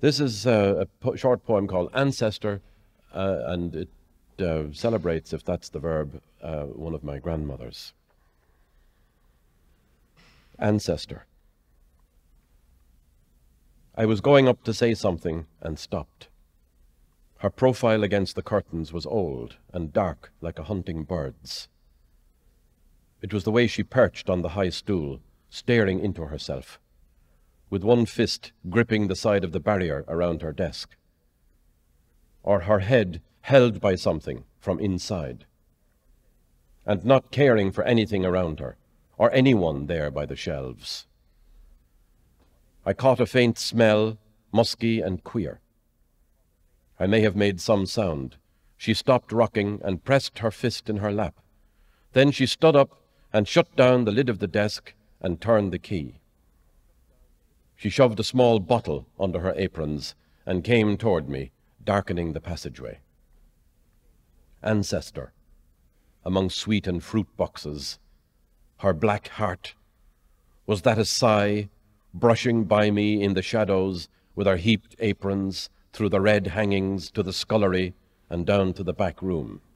This is a short poem called Ancestor, and it celebrates, if that's the verb, one of my grandmothers. Ancestor. I was going up to say something and stopped. Her profile against the curtains was old and dark like a hunting bird's. It was the way she perched on the high stool, staring into herself, with one fist gripping the side of the barrier around her desk, or her head held by something from inside, and not caring for anything around her, or anyone there by the shelves. I caught a faint smell, musky and queer. I may have made some sound. She stopped rocking and pressed her fist in her lap. Then she stood up and shut down the lid of the desk and turned the key. She shoved a small bottle under her aprons and came toward me, darkening the passageway. Ancestor, among sweet and fruit boxes, her black heart. Was that a sigh, brushing by me in the shadows with her heaped aprons through the red hangings to the scullery and down to the back room?